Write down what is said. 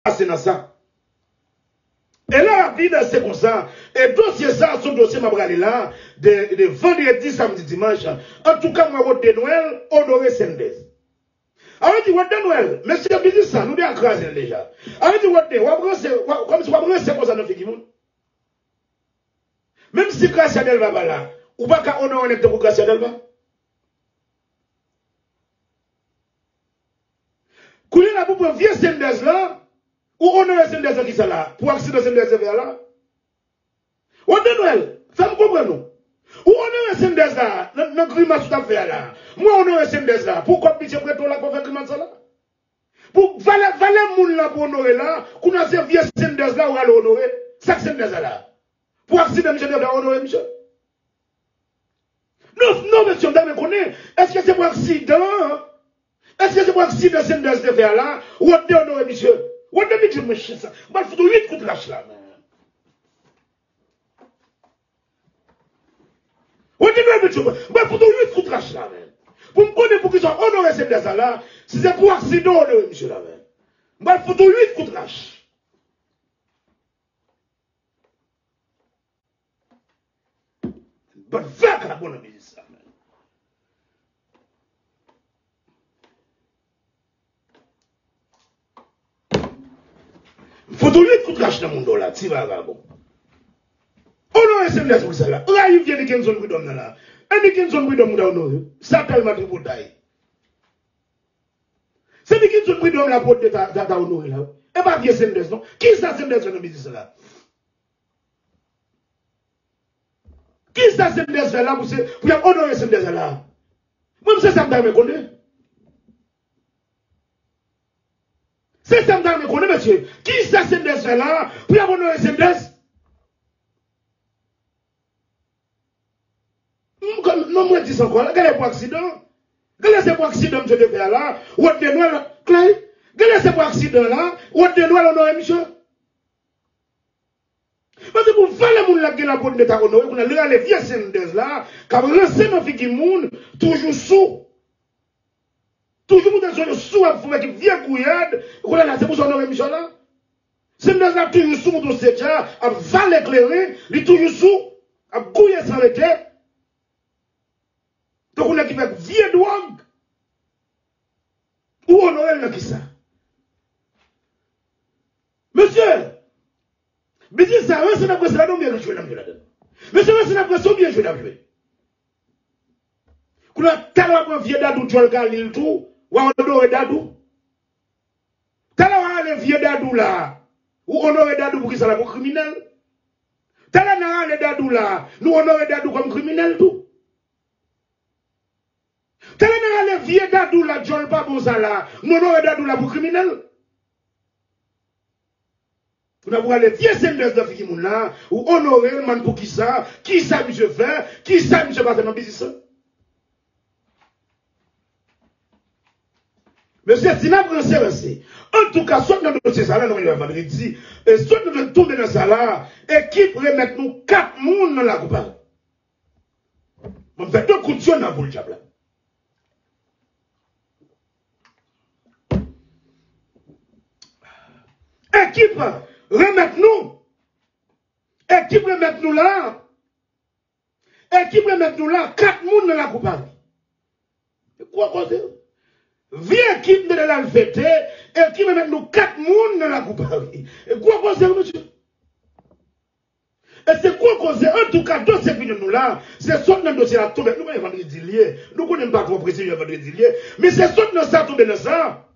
c'est dans ça. Et là, la vie, c'est comme ça. Et dossier ça, son dossier m'a regardé là, de vendredi, samedi, dimanche. En tout cas, moi, de Noël, Honoré Sendez. Avec dit, de Noël, monsieur Bidi ça, nous devons craser déjà. Avec dit, comme si on va comme ça dans le monde. Même si Gracia Delva va là, ou pas qu'à honorer pour Gracia Delva. Quand il y a pour vieux Sendez là, ou honorer Sendez qui ça là, pour accident Sendez vers là. Ou de Noël, ça me comprend nous. Ou honorer Sendez là, dans le grimace tout à fait là. Moi honorer Sendez là, pourquoi pitié prête là pour faire grimace là? Pour valer moun là pour honorer là, qu'on a ces vieux Sendez là ou aller honorer, ça Sendez là. Pour accident, monsieur doit honorer, monsieur. Non, monsieur, on doit connaître. Est-ce que c'est pour accident? Est-ce que c'est pour accident, Sendez de faire là? Ou on doit honorer, monsieur? Ou on doit dire, monsieur, ça. Moi, il faut 8 coups de lâche là. Ou on doit monsieur, moi, il faut 8 coups de lâche là. Pour me connaître, pour qu'ils soient honorés, Sendez là, si c'est pour accident, honorer, monsieur là. Moi, il faut 8 coups de lâche. But fuck, I want to be this man. Faut tout lui tout lâche dans mon dos là, tu vas bon. On a un semblable pour ça là. Là, il vient de 15 zones bidon là. Et de 15 zones bidon là, ça tellement de bouteilles. C'est de 15 zones bidon là pour ta honoré là. Et pas bien Sendez non. Qui ça Sendez dans le business là? Qui ça Sendez là pour honorer Sendez là? Moi, c'est ça me connaît. C'est ça me connaît, monsieur. Qui ça Sendez là pour honorer Sendez? Non, moi, je dis encore, regardez pour accident. Regardez pour accident, monsieur de faire là. Ou de Noël, Clay. Regardez pour accident là. Ou de Noël, honorer, monsieur. Parce que pour faire les gens là qui ont la de honoré, qu'on a les vieux Sendez là, quand vous laissez nos filles qui moun, toujours sous. Toujours dans sous à faire des vieux couillades, qu'on a là, c'est pour son honoré, monsieur là. Sendez là, toujours sous, mon dossier, à val éclairé, il est toujours sous, à couiller sans le tête. Donc on a qui fait vieux drogue. Ou honoré là qui ça? Monsieur, mais dis ça, c'est la question, non, bien joué là-dedans. Mais c'est la question, bien joué là-dedans. Quand on a talent vieux dadou, tu as le galil tout, ou on honoré dadou. Talent le vieux dadou là, ou honoré dadou pour qui ça là, pour criminel. Talent le dadou là, nous honoré dadou comme criminel tout. Talent le vieux dadou là, John pas bon ça là, nous honoré dadou là pour criminel. Vous avez les vieux Sendez de filles là, ou honorer le man pour qui ça monsieur fait, qui ça monsieur passe dans le business. Monsieur, si nous avons c'est en tout cas, soit dans le dossier ça là, nous avons vendredi, et soit nous devons tomber dans ça là, et qui remettre nous 4 personnes dans la coupe. On fait 2 coups de dans le diable. Équipe, remettez-nous. Équipe, remettez-nous là. Équipe, remettez-nous là. 4 personnes dans la coupe. Quoi causer? Vie équipe de la fête, équipe, remettez-nous 4 personnes dans la coupe. Quoi causer, monsieur? Et c'est quoi causer? En tout cas, dans ces vidéos là, c'est soit dans le dossier à tomber. Nous, on va vendredi lié. Nous, on n'aime pas trop préciser vendredi lié. Mais c'est soit dans ça tomber dans ça.